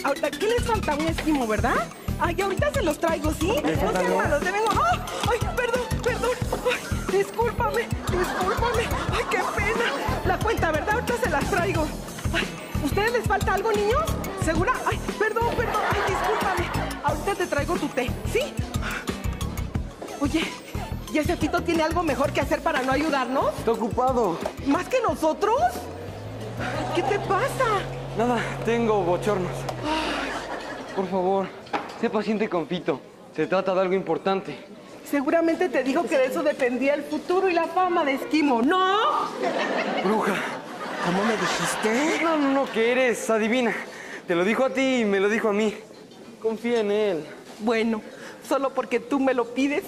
ahorita, ¿qué les falta? Un esquimo, ¿verdad? Ay, ahorita se los traigo, ¿sí? No sean malos, deben... ¡Ay, perdón! Ay, discúlpame. Ay, qué pena. La cuenta, ¿verdad? Ahorita se las traigo. Ay, ¿ustedes les falta algo, niños? ¿Segura? Ay, perdón. Ay, discúlpame. Ahorita te traigo tu té, ¿sí? Oye, ¿y ese Fito tiene algo mejor que hacer para no ayudarnos? Está ocupado. ¿Más que nosotros? ¿Qué te pasa? Nada, tengo bochornos. Por favor, sé paciente con Fito. Se trata de algo importante. Seguramente te dijo que de eso dependía el futuro y la fama de Esquimo, ¿no? Bruja. ¿Cómo me dijiste? No, ¿qué eres? Adivina. Te lo dijo a ti y me lo dijo a mí. Confía en él. Bueno, solo porque tú me lo pides.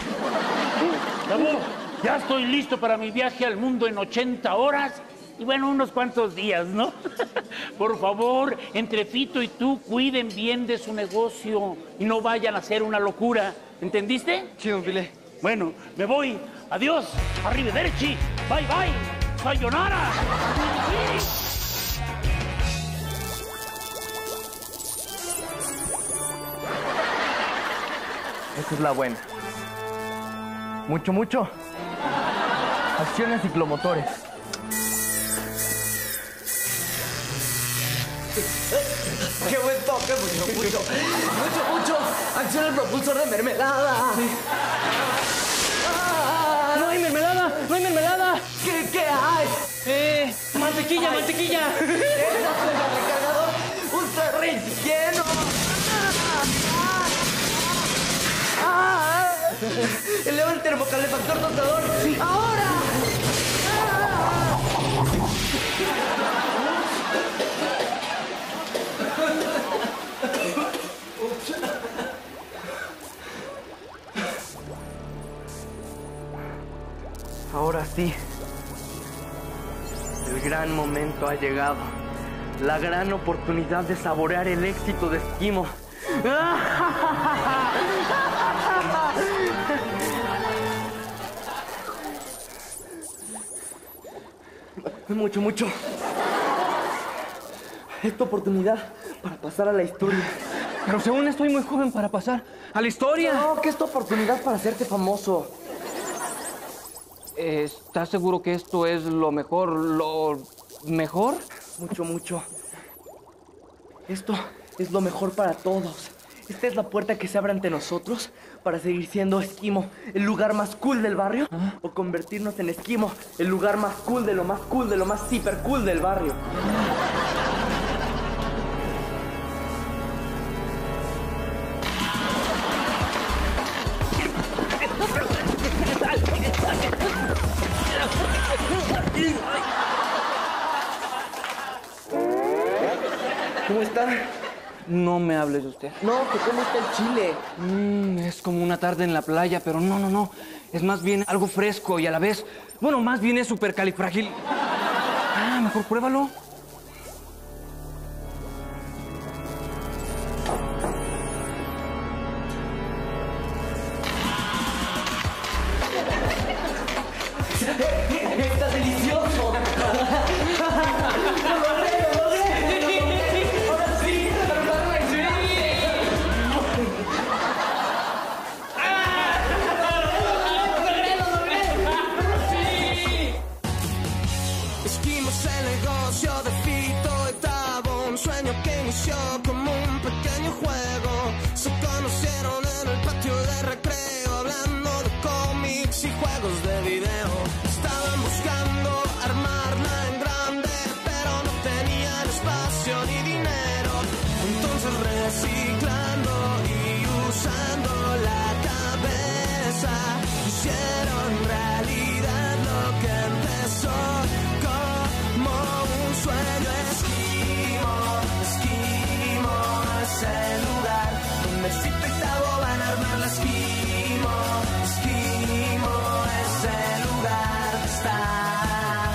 Cabo, ya estoy listo para mi viaje al mundo en 80 horas. Y bueno, unos cuantos días, ¿no? Por favor, entre Fito y tú, cuiden bien de su negocio y no vayan a hacer una locura. ¿Entendiste? Sí, don Filé. Bueno, me voy. Adiós. Arrivederci. Bye, bye. Sayonara. Esa es la buena. Mucho. Acciones ciclomotores. ¡Qué buen toque, mucho! ¡Acciona el propulsor de mermelada! Sí. ¡No hay mermelada! ¿Qué hay? Mantequilla. ¡Esa es el recargador ultra relleno! ¡Eleva el termocalefactor rotador! ¡Sí! ¡Ahora! Ahora sí. El gran momento ha llegado. La gran oportunidad de saborear el éxito de Esquimo. Mucho. Esta oportunidad para pasar a la historia. Pero según estoy muy joven para pasar a la historia. No, que esta oportunidad para hacerte famoso. ¿Estás seguro que esto es lo mejor? Mucho. Esto es lo mejor para todos. Esta es la puerta que se abre ante nosotros para seguir siendo Esquimo, el lugar más cool del barrio, o convertirnos en Esquimo, el lugar más cool, de lo más hiper cool del barrio. ¿Cómo está? No me hables de usted. No, que cómo está el chile. Es como una tarde en la playa, pero no. Es más bien algo fresco y a la vez... Bueno, más bien es supercalifragil. Mejor pruébalo. ¡Está delicioso! ¡Lo logré! ¡Ahora sí! Esquimos el negocio de Fito y Tavo, un sueño que inició como un pequeño juego. Se conocieron en el patio de recreo, hablando de cómics y juegos de video. Estaban buscando armarla en grande, pero no tenían espacio ni dinero. Entonces reciclando y usando la cabeza, hicieron realidad lo que empezó como un sueño. Esquimo es el lugar donde Fito y Tavo van a armar la Esquimo es el lugar de estar.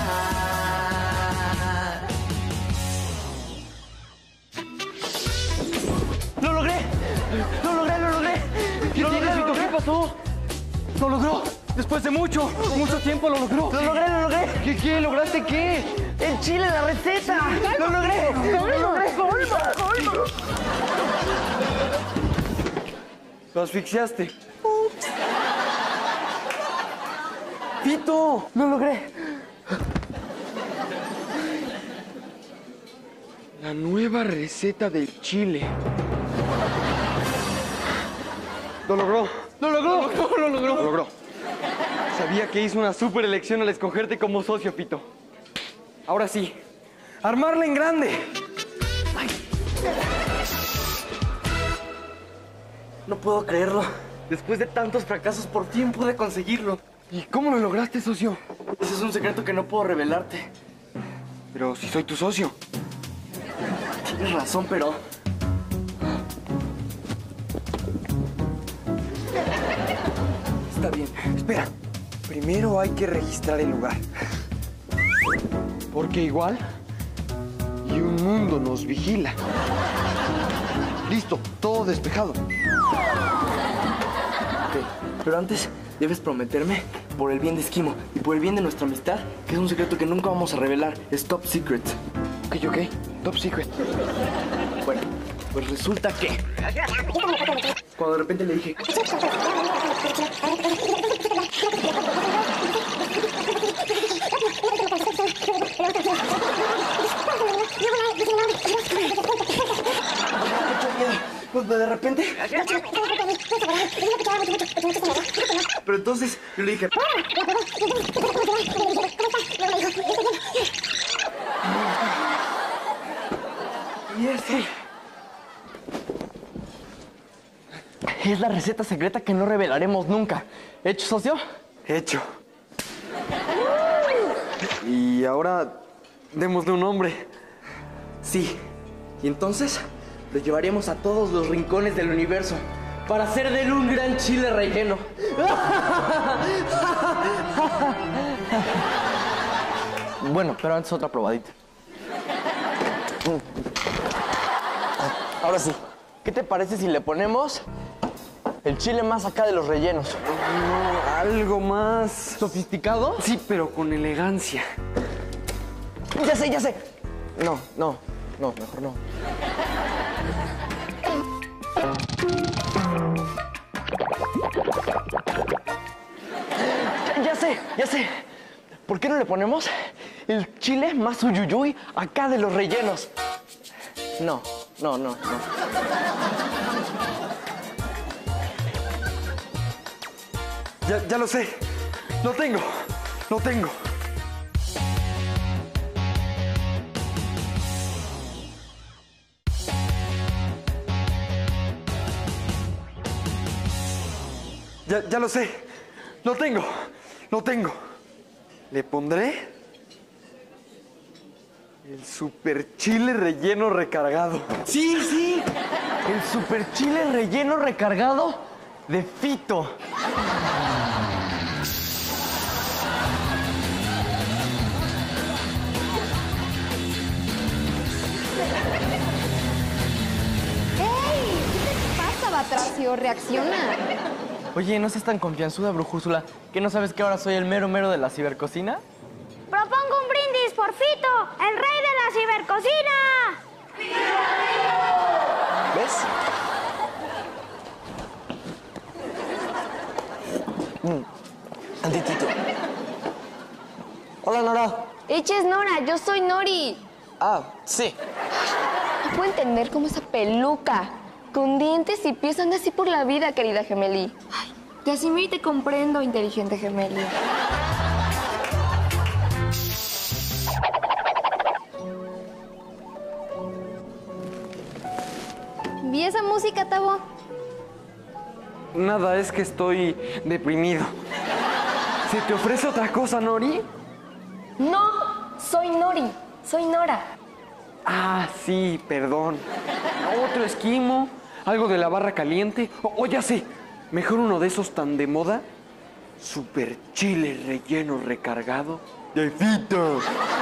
¡Lo logré! ¿Qué pasó? Lo logró. Después de mucho tiempo lo logró. ¡Lo logré! ¿Qué? ¿Lograste qué? ¡El chile, la receta! ¡Lo logré! ¡Ay, no! Lo asfixiaste. ¡Fito! Lo logré. La nueva receta del chile. Lo logró. ¡Lo logró! ¡Lo logró! Lo logró. Sabía que hizo una súper elección al escogerte como socio, Fito. Ahora sí, armarla en grande. Ay. No puedo creerlo. Después de tantos fracasos, por fin pude conseguirlo. ¿Y cómo lo lograste, socio? Ese es un secreto que no puedo revelarte. Pero si soy tu socio. Tienes razón, pero... Está bien. Espera, primero hay que registrar el lugar. Porque igual y un mundo nos vigila. Listo, todo despejado. Ok, pero antes debes prometerme, por el bien de Esquimo y por el bien de nuestra amistad, que es un secreto que nunca vamos a revelar. Es top secret. Ok, top secret. Bueno, pues resulta que... Cuando de repente le dije... Pues de repente... Pero entonces yo le dije... Y eso... Es la receta secreta que no revelaremos nunca. ¿Hecho, socio? Hecho. Y ahora démosle un nombre. Sí. Y entonces lo llevaremos a todos los rincones del universo para hacer de él un gran chile relleno. Bueno, pero antes otra probadita. Ahora sí, ¿qué te parece si le ponemos el chile más acá de los rellenos? No, algo más... ¿Sofisticado? Sí, pero con elegancia. Ya sé, ya sé. No, mejor no. Ya sé. ¿Por qué no le ponemos el chile más uyuyuy acá de los rellenos? No. Ya lo sé. Lo tengo. Ya lo sé. Lo tengo. Le pondré el super chile relleno recargado. Sí. El super chile relleno recargado de Fito. Batracio, reacciona. Oye, ¿no seas tan confianzuda, brujúzula? ¿Que no sabes que ahora soy el mero de la cibercocina? Propongo un brindis por Fito, el rey de la cibercocina. ¿Ves? Tantitito. Hola, Nora. Eches Nora, yo soy Nori. Ah, sí. No puedo entender cómo esa peluca, con dientes y pies, anda así por la vida, querida Gemeli. Ay, te asimilo y te comprendo, inteligente Gemeli. ¿Vi esa música, Tabo? Nada, es que estoy deprimido. ¿Se te ofrece otra cosa, Nori? No, soy Nori, soy Nora. Ah, sí, perdón. Otro esquimo, algo de la barra caliente. O ya sé, mejor uno de esos tan de moda. Super chile relleno recargado de Fito.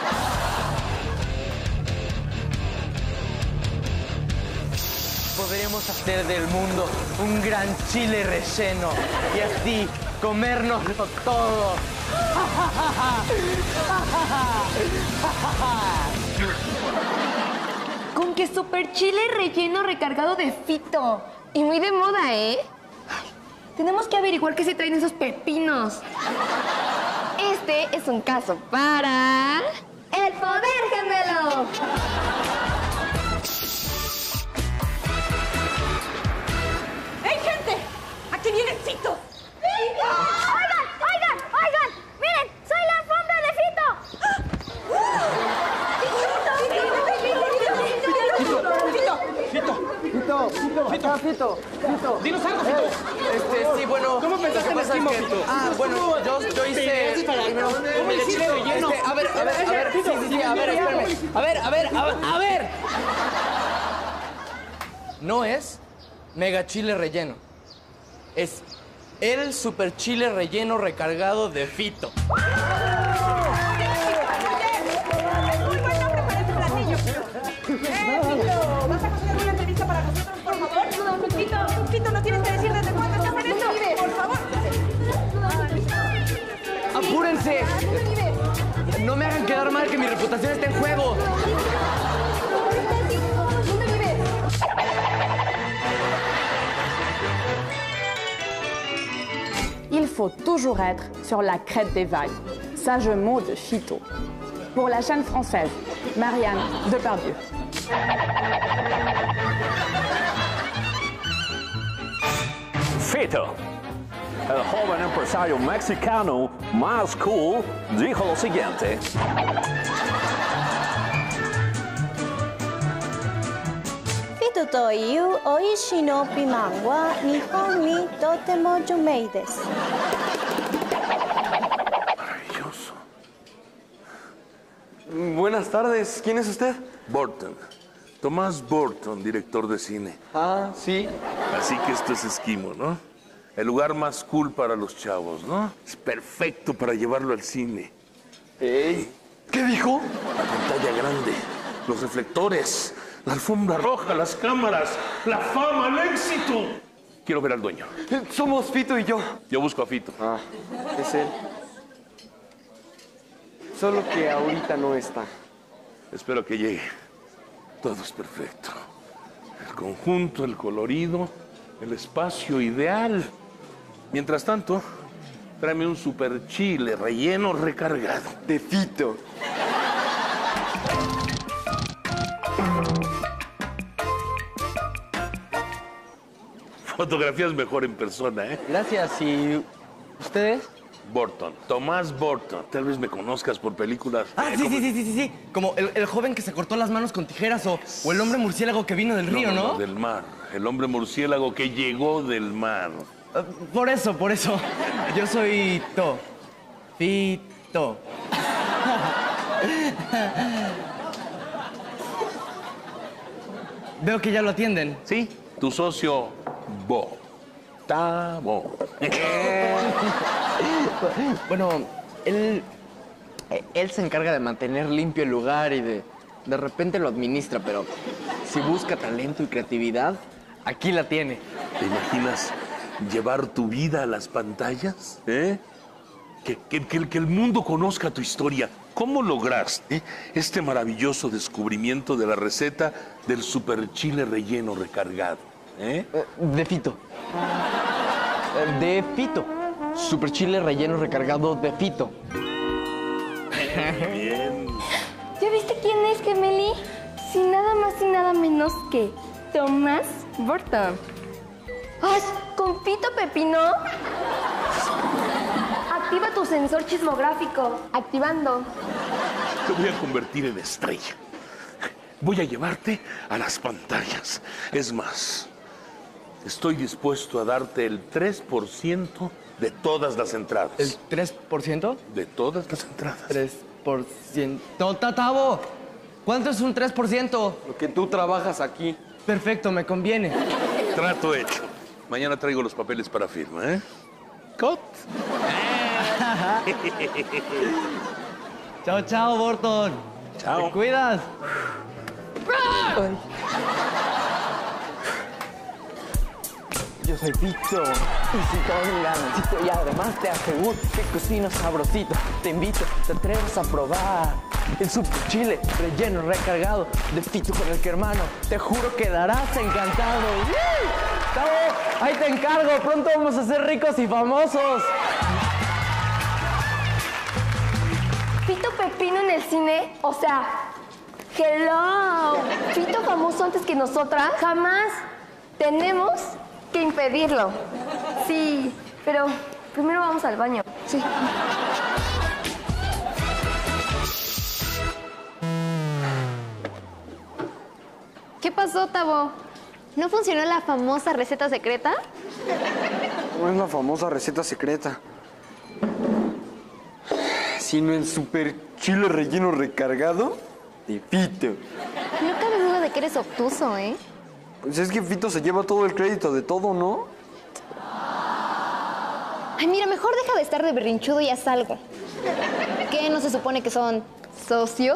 Podremos hacer del mundo un gran chile relleno y así comérnoslo todo. ¿Con qué que super chile relleno recargado de Fito. Y muy de moda, ¿eh? Ay, tenemos que averiguar qué se traen esos pepinos. Este es un caso para... ¡El Poder Gemelo! ¡Hey, gente! ¡Aquí viene Fito! Oigan, miren, soy la alfombra de Fito. Dinos algo, Fito. Sí, bueno. ¿Cómo pensaste en el esquimo, Fito? Bueno, yo hice... ¿Cómo hiciste relleno? A ver, sí, a ver, espérame. A ver. No es mega chile relleno. Es el super chile relleno recargado de Fito. Muy buen nombre para este platillo. Fito, ¿vas a conseguir una entrevista para nosotros, por favor? Fito, ¿nos tienes que decir desde cuándo estás en esto? Por favor. ¡Apúrense! No me hagan quedar mal, que mi reputación está en juego. Il faut toujours être sur la crête des vagues. Sage mot de Fito. Pour la chaîne française, Marianne Depardieu. Fito, el joven empresario mexicano más cool, dijo lo siguiente. Fito toiu oishi no piman wa nihon ni totemo yumei desu. Maravilloso. Buenas tardes. ¿Quién es usted? Burton. Tomás Burton, director de cine. Ah, sí. Así que esto es Esquimo, ¿no? El lugar más cool para los chavos, ¿no? Es perfecto para llevarlo al cine. Ey, ¿qué dijo? La pantalla grande, los reflectores, la alfombra roja, las cámaras, la fama, el éxito. Quiero ver al dueño. Somos Fito y yo. Yo busco a Fito. Ah, es él. Solo que ahorita no está. Espero que llegue. Todo es perfecto. El conjunto, el colorido, el espacio ideal. Mientras tanto, tráeme un super chile relleno recargado. De Fito. Fotografías mejor en persona, ¿eh? Gracias. ¿Y ustedes? Burton, Tomás Burton. Tal vez me conozcas por películas. Sí. Como el joven que se cortó las manos con tijeras o el hombre murciélago que vino del río, ¿no? Del mar. El hombre murciélago que llegó del mar. Por eso. Yo soy Fito. Veo que ya lo atienden. Sí, tu socio Bo. Tabo. Bueno, él se encarga de mantener limpio el lugar y de repente lo administra, pero si busca talento y creatividad, aquí la tiene. ¿Te imaginas llevar tu vida a las pantallas? ¿Eh? Que el mundo conozca tu historia. ¿Cómo lograste este maravilloso descubrimiento de la receta del super chile relleno recargado? De Fito. De Fito. Super chile relleno recargado de Fito. Bien. ¿Ya viste quién es, Gemeli? Sin nada más y nada menos que Tomás Burton. ¡Ay! ¿Con Fito Pepino? Activa tu sensor chismográfico. Activando. Te voy a convertir en estrella. Voy a llevarte a las pantallas. Es más, estoy dispuesto a darte el 3% de todas las entradas. ¿El 3%? De todas las entradas. 3%. ¡Tavo! ¿Cuánto es un 3%? Lo que tú trabajas aquí. Perfecto, me conviene. Trato hecho. Mañana traigo los papeles para firma, ¿eh? ¡Cut! Chao, Burton. Chao. ¿Te cuidas? Yo soy Fito, y si todo un ganancito, y además te aseguro que cocino sabrosito. Te invito, te atreves a probar. El super chile relleno recargado de Fito con el que, hermano, te juro quedarás encantado. ¡Tavo! Ahí te encargo, pronto vamos a ser ricos y famosos. ¿Fito Pepino en el cine? O sea, hello. ¿Fito famoso antes que nosotras? Jamás. Tenemos que impedirlo. Sí, pero primero vamos al baño. Sí. ¿Qué pasó, Tavo? ¿No funcionó la famosa receta secreta? No es la famosa receta secreta, sino el super chile relleno recargado de Fito. No cabe duda de que eres obtuso, ¿eh? Pues es que Fito se lleva todo el crédito de todo, ¿no? Ay, mira, mejor deja de estar de berrinchudo y haz algo. ¿Qué? ¿No se supone que son socios?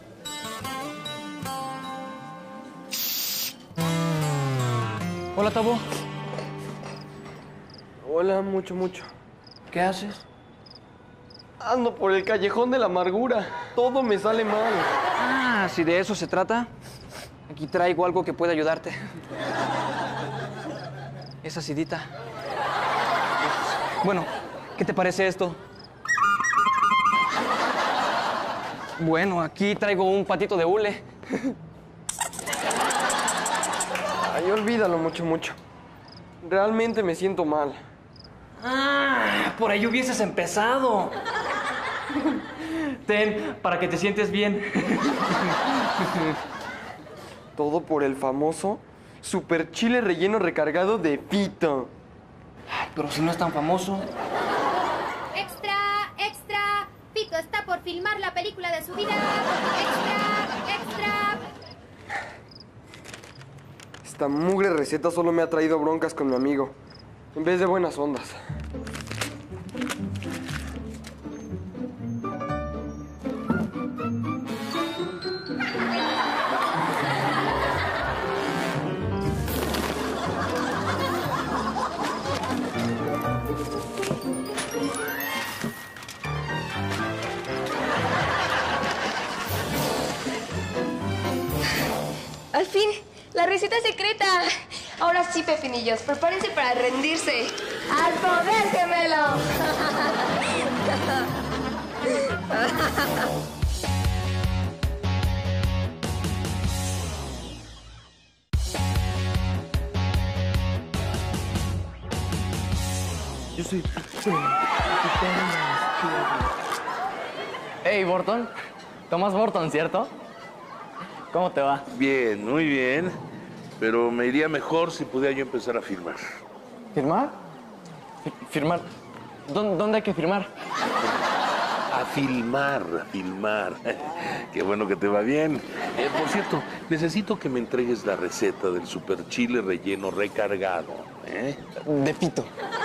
Hola, Tavo. Hola, mucho. ¿Qué haces? Ando por el callejón de la amargura. Todo me sale mal. Ah, si de eso se trata, aquí traigo algo que puede ayudarte. Es acidita. Bueno, ¿qué te parece esto? Bueno, aquí traigo un patito de hule. Ay, olvídalo, mucho. Realmente me siento mal. Ah, por ahí hubieses empezado. Ten, para que te sientes bien. Todo por el famoso super chile relleno recargado de Fito. Ay, pero si no es tan famoso. ¡Extra! Fito está por filmar la película de su vida. ¡Extra! Esta mugre receta solo me ha traído broncas con mi amigo, en vez de buenas ondas. Al fin, la receta secreta. Ahora sí, pepinillos, prepárense para rendirse. ¡Al poder, gemelo! Yo soy Hey, Borton. Tomás Borton, ¿cierto? ¿Cómo te va? Bien, muy bien. Pero me iría mejor si pudiera yo empezar a firmar. ¿Firmar? ¿Firmar? ¿Dónde hay que firmar? A filmar. Qué bueno que te va bien. Por cierto, necesito que me entregues la receta del super chile relleno recargado. De Fito.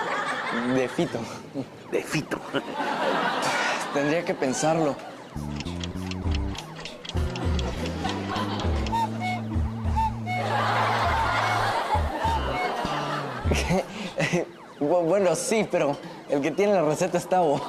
Tendría que pensarlo. Bueno, sí, pero el que tiene la receta es Tavo.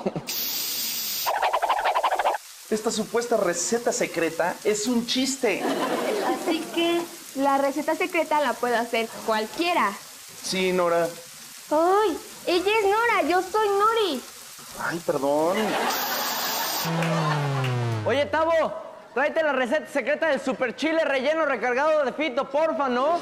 Esta supuesta receta secreta es un chiste. Así que la receta secreta la puede hacer cualquiera. Sí, Nora. ¡Ay! Ella es Nora, yo soy Nori. Ay, perdón. Oye, Tavo, tráete la receta secreta del super chile relleno recargado de Fito, porfa, ¿no?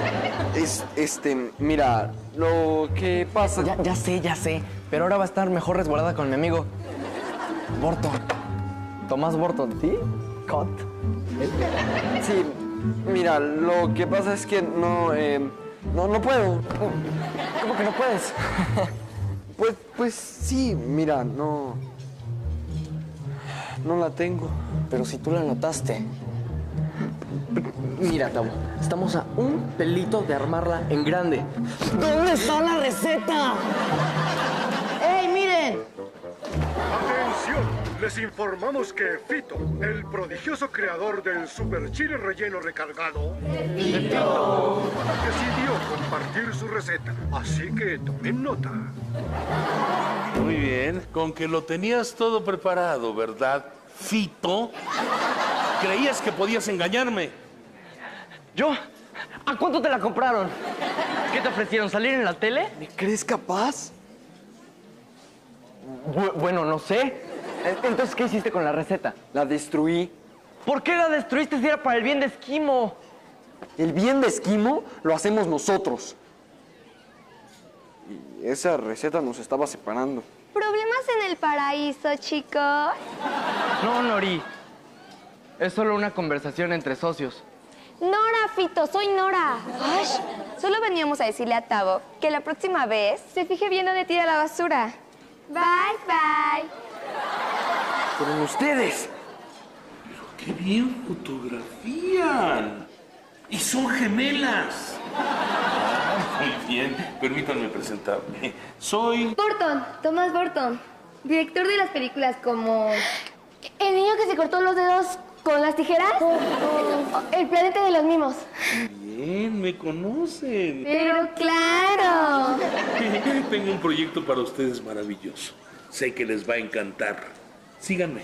Mira, lo que pasa... Ya sé, pero ahora va a estar mejor resguardada con mi amigo Borton. Tomás Borton, ¿sí? Cut. Sí, mira, lo que pasa es que no puedo. ¿Cómo que no puedes? Pues sí, mira, no la tengo. Pero si tú la notaste. Mira, Tavo, estamos a un pelito de armarla en grande. ¿Dónde está la receta? ¡Ey, miren! ¡Atención! Les informamos que Fito, el prodigioso creador del super chile relleno recargado, decidió compartir su receta. Así que tomen nota. Muy bien. Con que lo tenías todo preparado, ¿verdad, Fito? ¿Creías que podías engañarme? ¿Yo? ¿A cuánto te la compraron? ¿Qué te ofrecieron? ¿Salir en la tele? ¿Me crees capaz? Bueno, no sé. Entonces, ¿qué hiciste con la receta? La destruí. ¿Por qué la destruiste si era para el bien de Esquimo? El bien de Esquimo lo hacemos nosotros. Y esa receta nos estaba separando. ¿Problemas en el paraíso, chicos? No, Nori. Es solo una conversación entre socios. Nora, Fito, soy Nora. Ay, solo veníamos a decirle a Tavo que la próxima vez se fije bien dónde tira la basura. Bye, bye. Pero ustedes. ¡Qué bien fotografían! ¡Y son gemelas! Muy bien, permítanme presentarme. Soy... Burton, Thomas Burton, director de las películas como... ¿El niño que se cortó los dedos con las tijeras? El planeta de los mimos. Bien, me conocen. Pero claro. Tengo un proyecto para ustedes maravilloso. Sé que les va a encantar. Síganme.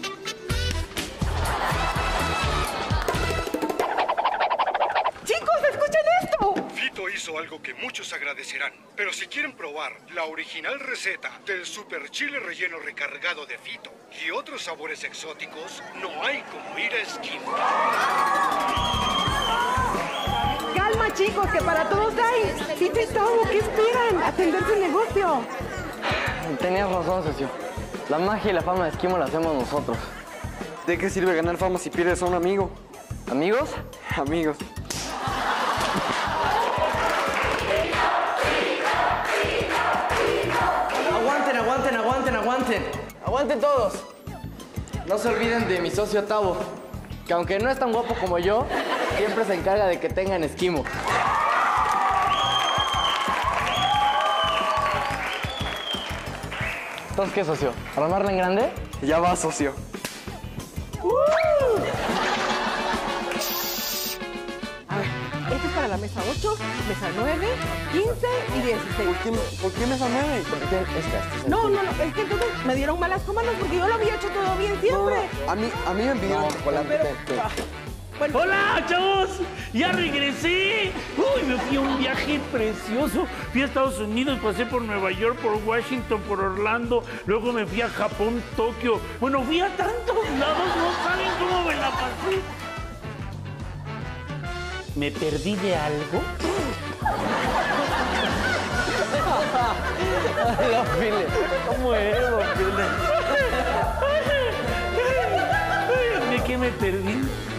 ¡Chicos, escuchen esto! Fito hizo algo que muchos agradecerán. Pero si quieren probar la original receta del super chile relleno recargado de Fito y otros sabores exóticos, no hay como ir a Esquimo. Calma, chicos, que para todos hay. Fito y Tavo, ¿qué esperan? Atender su negocio. Tenías razón, socio. La magia y la fama de Esquimo la hacemos nosotros. ¿De qué sirve ganar fama si pierdes a un amigo? ¿Amigos? Amigos. Aguanten, aguanten, aguanten, aguanten. Aguanten todos. No se olviden de mi socio Tavo, que aunque no es tan guapo como yo, siempre se encarga de que tengan Esquimo. Entonces, ¿qué, socio? ¿Armarla en grande? Ya va, socio. A ver, este es para la mesa 8, mesa 9, 15 y 16. ¿Por qué mesa 9? No, es que entonces me dieron malas comandas porque yo lo había hecho todo bien siempre. No, a mí me pidieron chocolate. Bueno. ¡Hola, chavos! ¡Ya regresé! ¡Uy, me fui a un viaje precioso! Fui a Estados Unidos, pasé por Nueva York, por Washington, por Orlando, luego me fui a Japón, Tokio. Bueno, fui a tantos lados, no saben cómo me la pasé. ¿Me perdí de algo? Los Files. ¿Cómo es, los Files? ¿De qué me perdí?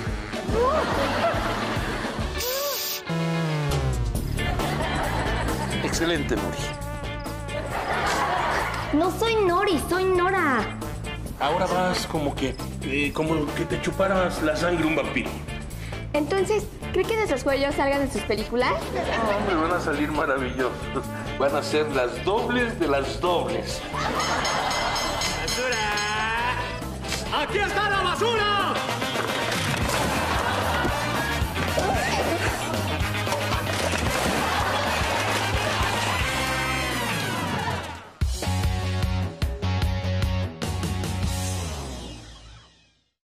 Excelente, Nori. No soy Nori, soy Nora. Ahora vas como que te chuparas la sangre un vampiro. Entonces, ¿cree que nuestros juegos salgan en sus películas? No, hombre, van a salir maravillosos. Van a ser las dobles de las dobles. ¡Basura! ¡Aquí está la basura!